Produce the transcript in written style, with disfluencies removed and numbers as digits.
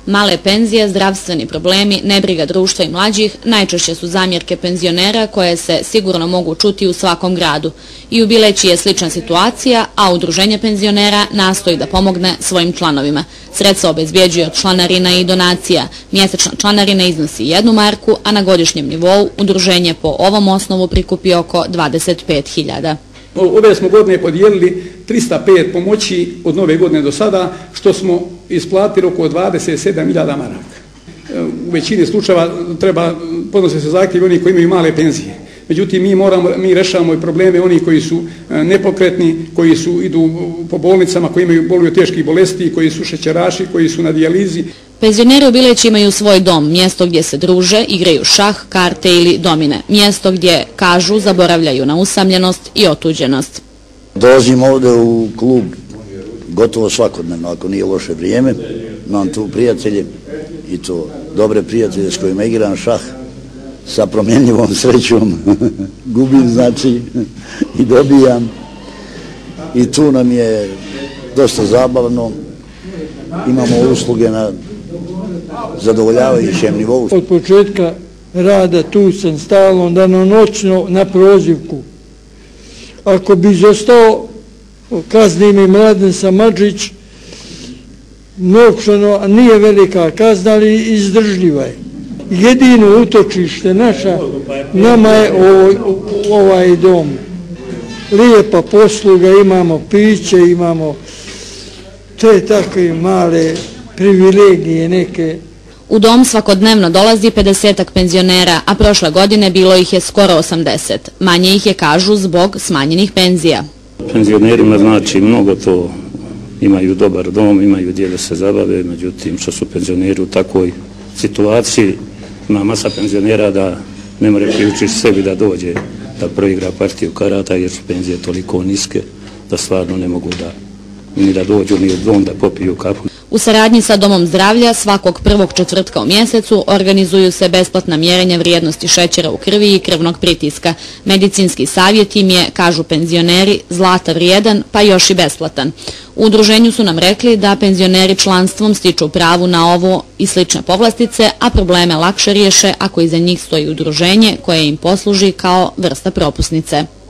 Male penzije, zdravstveni problemi, nebriga društva i mlađih najčešće su zamjerke penzionera koje se sigurno mogu čuti u svakom gradu. I u Bileći je slična situacija, a udruženje penzionera nastoji da pomogne svojim članovima. Sredstva obezbjeđuje od članarina i donacija. Mjesečna članarina iznosi 1 marku, a na godišnjem nivou udruženje po ovom osnovu prikupi oko 25.000. Ove smo godine podijelili 305 pomoći od nove godine do sada, što smo isplatili oko 27.000 maraka. U većini slučajeva podnose se zahtjevi oni koji imaju male penzije. Međutim, mi rešavamo i probleme oni koji su nepokretni, koji idu po bolnicama, koji boluju od teških bolesti, koji su šećeraši, koji su na dijalizi. Penzioneri u Bileći imaju svoj dom, mjesto gdje se druže, igraju šah, karte ili domine. Mjesto gdje, kažu, zaboravljaju na usamljenost i otuđenost. Dolazim ovdje u klub gotovo svakodnevno, ako nije loše vrijeme. Imam tu prijatelje i to dobre prijatelje s kojima igram šah. Sa promjenjivom srećom gubim, znači, i dobijam. I tu nam je dosta zabavno. Imamo usluge na zadovoljavajućem nivou. Od početka rada tu sam stalno, danonoćno na prozivku. Ako bi zostao, kazni mi Mladen Samadžić, novčano, a nije velika kazna, ali izdržljiva je. Jedino utočište nama je ovaj dom. Lijepa posluga, imamo piće, imamo te takve male privilegije neke. U dom svakodnevno dolazi 50-ak penzionera, a prošle godine bilo ih je skoro 80. Manje ih je, kažu, zbog smanjenih penzija. Penzionerima znači mnogo to, imaju dobar dom, imaju gdje da se zabave, međutim što su penzioneri u takvoj situaciji, ima masa penzionera da ne more priučiti sebi da dođe da proigra partiju karata jer su penzije toliko niske da stvarno ne mogu ni da dođu ni u dom da popiju kafu. U saradnji sa Domom zdravlja svakog prvog četvrtka u mjesecu organizuju se besplatna mjerenja vrijednosti šećera u krvi i krvnog pritiska. Medicinski savjet im je, kažu penzioneri, zlata vrijedan pa još i besplatan. U udruženju su nam rekli da penzioneri članstvom stiču pravu na ovo i slične povlastice, a probleme lakše riješe ako iza njih stoji udruženje koje im posluži kao vrsta propusnice.